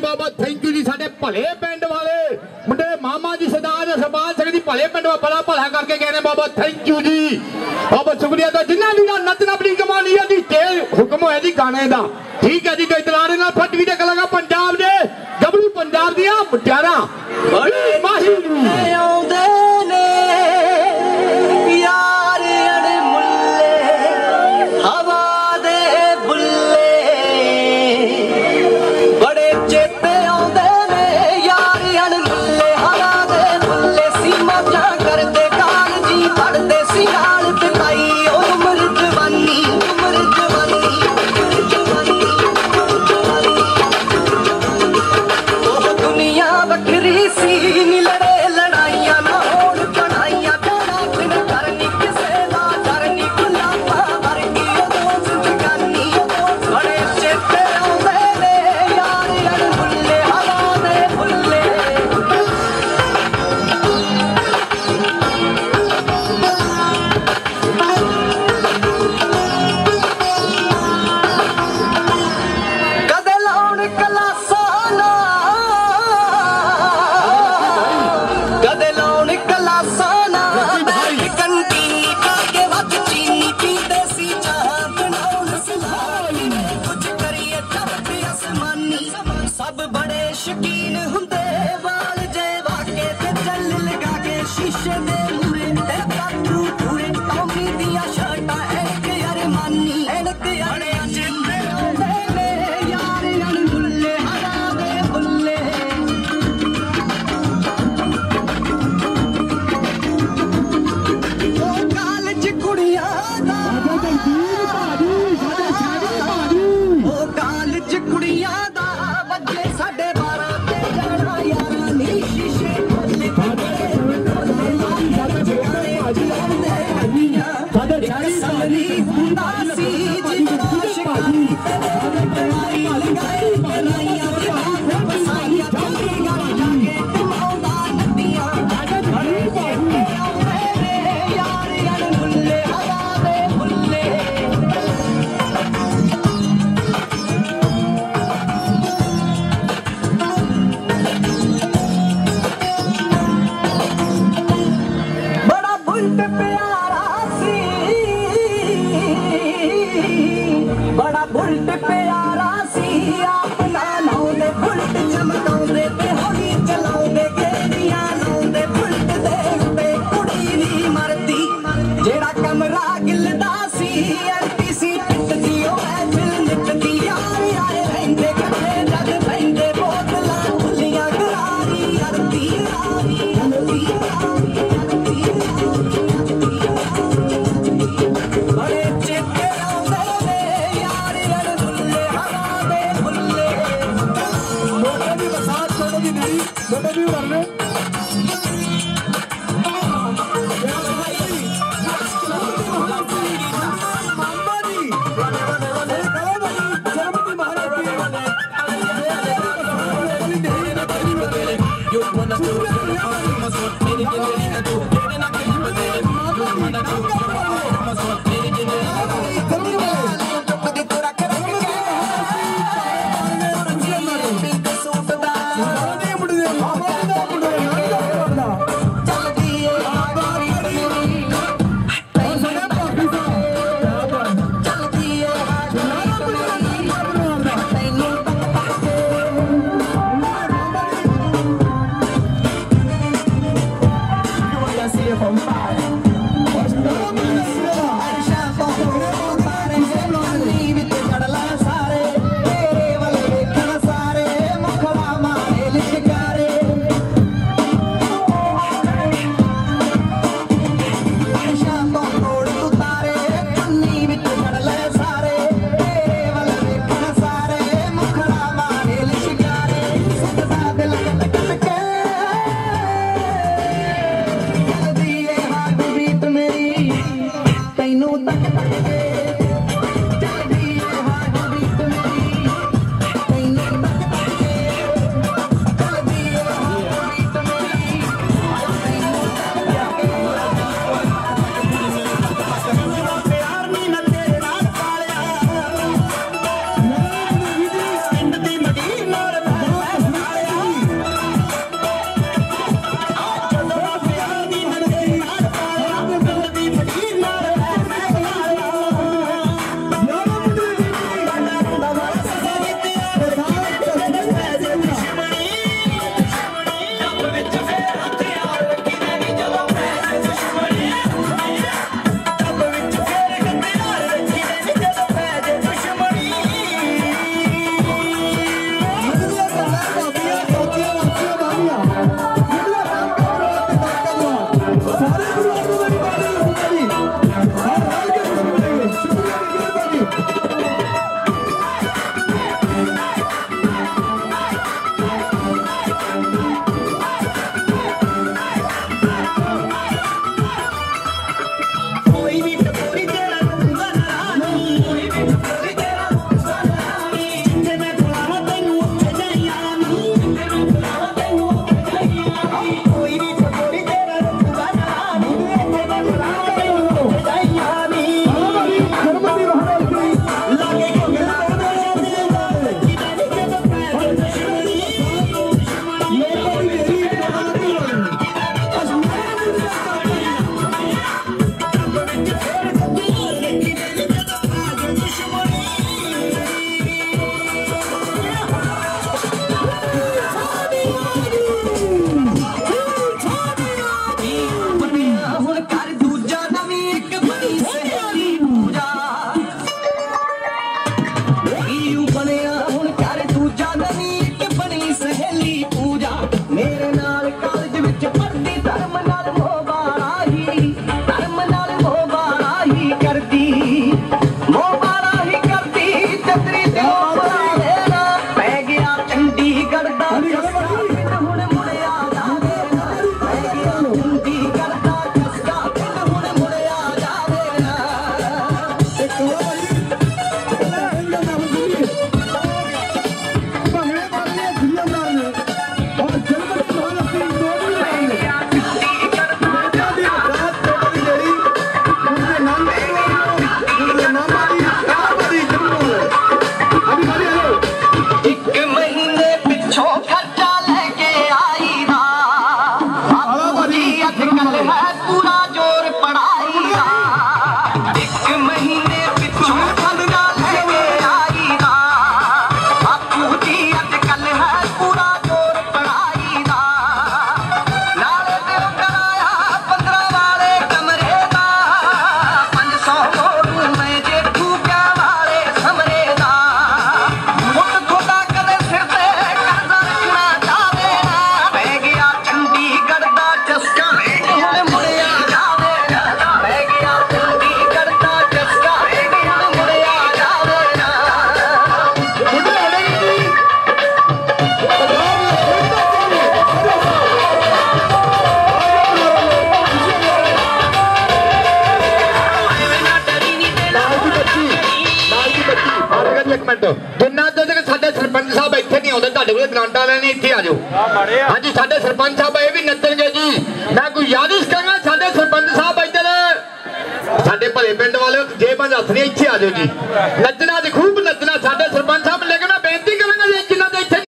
Baba thank you जी साडे भले पिंड वाले मुंडे मामा जी सरदार सरपाल सिंह जी भले पिंड बड़ा भला करके गए ने बाबा थैंक यू जी बाबा शुक्रिया तो जिन्हें भी नचना अपनी कमानी है जी हुक्म होया जी गाने का ठीक है जी तो इतला दे नाल फट भी टक लगा पंजाब दे गबरू पंजाब दियां मुटियारा बड़ी माही आउंदे ने यार अड़ मुल्ले हवा दे बुल्ले बड़े चेते आउंदे ने यार अड़ मुल्ले हवा दे बुल्ले सीमा जा करदे काल जी पढ़दे सी नाल पिताई उम्र जवानी दुनिया बखरी सी नी लड़े लड़ाइया ना होड़ चढ़ाइया जाना फिर करनी किसे ना करनी गुलाबा वर्गी दोस्त जगानी बड़े चेते आउंदे ने यार अड़ मुल्ले हवा दे बुल्ले कदे लाउण कलासाना कदे लाउण कलासाना बैठ कंटीनी पाके वक्त चीनी पीते सी चाह बनाउण सलामी कुछ करिए चमके आसमानी सब बड़े शकीन हुंदे वाल जे वाके ते चल लगा के शीशे दे मुरे ते कातू पूरे टॉमी दिया शर्टा एक अरमानी एनक अड़े जिंदे आउंदे ने यार अड़ मुल्ले हरा दे बुल्ले ओ कालज कुड़ियां दा ओ कालज कुड़ियां दा बजे 12:30 ते जाना यारा नी शीशे खोले सारी हुंदा सी जिंदा शिकारी तेरे लगाई बनाइया बसाइया तेरी गल जाके तुमौदा नदियां बड़े चेते आउंदे ने यार अड़ मुल्ले हवा दे बुल्ले बड़ा बुल्ट प्यारा सी बड़ा बुल्ट प्यारा सी अपना लाउंदे बुल्ट चमकाउंदे ते होली चलाउंदे गेड़ियां लाउंदे बुल्ट दे उत्ते कुड़ी नी मरदी जेड़ा कमरा गिलदा सी एंटी सी टिकदी ओ है फिल निकदी यार आए रहिंदे कट्ठे जग पैंदे बोतलां खुलियां गरारी अरदी बड़े चेते आउंदे ने यार अड़ मुल्ले हवा दे बुल्ले मोटे भी बसात छोटे भी नहीं छोटे भी मरने पिछों खर्चा लेके आई दा बापू जी अजकल है पूरा जोर पढ़ाई दा 1 महीने पिछों खर्चा लेके आई दा बापू जी अजकल है पूरा जोर पढ़ाई दा नाले दिल कराया 15 वाले कमरे दा 500 मोरू मैं जेठू क्या वाले समरे दा मुझ थोड़ा कदे सिर ते कर्जा रखना चाहे ना बह गया चंडीगढ़ दा चस्का हुण मुड़िया जावे ना बह गया चंडीगढ़ दा चस्का हुण मुड़िया जावे ना ਜਿੰਨਾ ਤੱਕ ਸਾਡੇ ਸਰਪੰਚ ਸਾਹਿਬ ਇੱਥੇ ਨਹੀਂ ਆਉਂਦੇ ਤੁਹਾਡੇ ਕੋਲ ਗ੍ਰਾਂਟਾਂ ਲੈਣੇ ਇੱਥੇ ਆ ਜਾਓ ਹਾਂਜੀ ਸਾਡੇ ਸਰਪੰਚ ਸਾਹਿਬ ਇਹ ਵੀ ਨੱਚਣਗੇ ਜੀ ਮੈਂ ਕੋਈ ਯਾਦਿਸ਼ ਕਰਾਂਗਾ ਸਾਡੇ ਸਰਪੰਚ ਸਾਹਿਬ ਇੱਧਰ ਸਾਡੇ ਭਲੇ ਪਿੰਡ ਵਾਲੇ ਜੇ ਬੰਦ ਹੱਥ ਨਹੀਂ ਇੱਥੇ ਆ ਜਾਓ ਜੀ ਨੱਚਣਾ ਦਿਖੂ